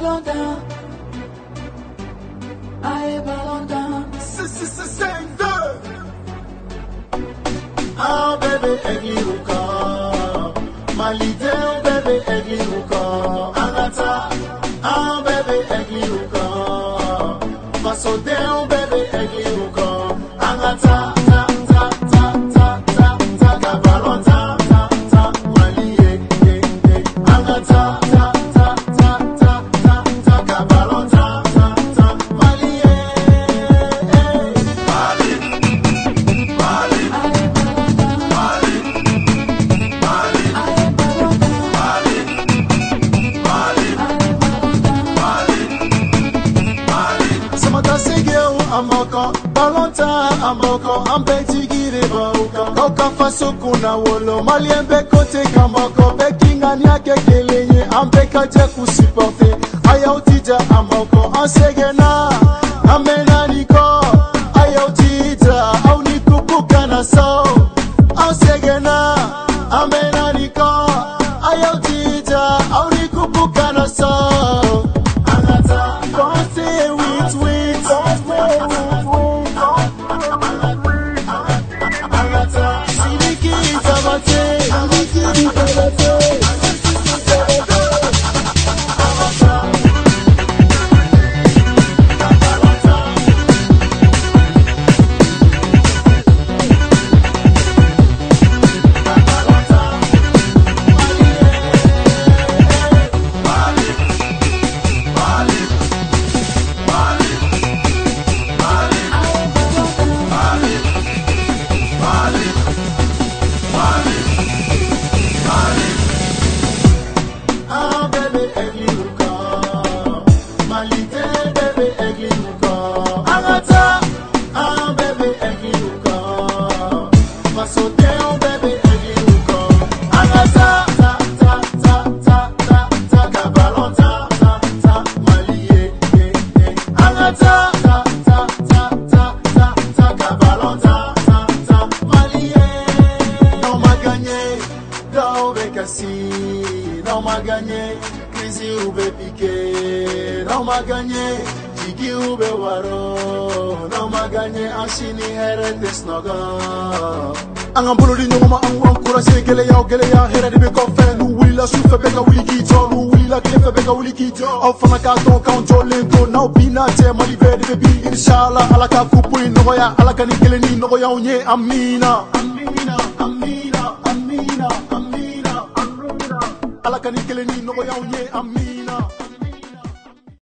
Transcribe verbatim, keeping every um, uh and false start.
ballon down. Aïe, ballon down. C'est c'est c'est cinq deux. Ah bébé Egliruka, Malide bébé Egliruka, Anata. Ah bébé Egliruka, Masode bébé Egliruka, Anata. Ta ta ta ta ta ta ta ballon ta ta ta Malie ye ye Anata. Ta ta ta ta ta ta ta ballon ta ta ta Malie. Amoko, balonta amoko, ambeti gire bauka. Koka faso kuna wolo, malien be kote kamoko. Bekinga nyake kelenye, ambeka je kusiporte. Ayautija amoko, ansegena, amena niko. Ayautija, au nikupuka na so. Ansegena, amena niko. Ayautija, au nikupuka na so. Anata, konse wit wit. Non m'a gagné, crise ou be piqué. Non m'a gagné, jigi ou be waro. Non m'a gagné, anchini herete snoga. Angambolo di nyoma angu encouragé gele ya gele ya herete be kofe. Nu wili la sufe beka wili kito, nu wili la klefe beka wili kito. Au fana ka ton kanjo lento, now bina te mali be de be inshallah ala ka kupu no ya ala ka ni gele ni no ya unye amina. Amina, amina, amina, amina. Ala kanikele ni no ya unye amina.